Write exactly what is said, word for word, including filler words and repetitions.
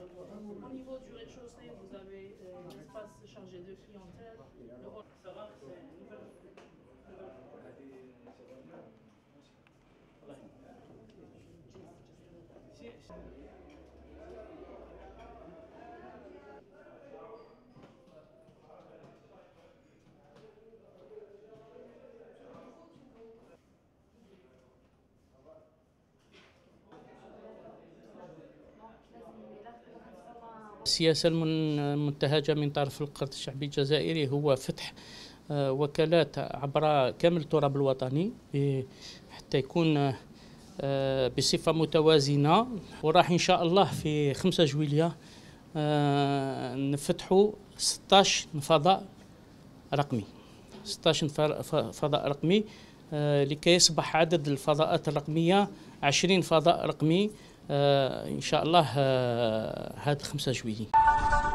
Au niveau du rez-de-chaussée, vous avez euh, l'espace chargé de clientèle. Le hall. Ça va, c'est une nouvelle. السياسة المنتهجة من طرف القرد الشعبي الجزائري هو فتح وكالات عبر كامل التراب الوطني حتى يكون بصفة متوازنة، وراح إن شاء الله في خمسة جويلية نفتحوا ستة عشر فضاء رقمي ستة عشر فضاء رقمي لكي يصبح عدد الفضاءات الرقمية عشرين فضاء رقمي إن شاء الله هذا خمسة جويلية.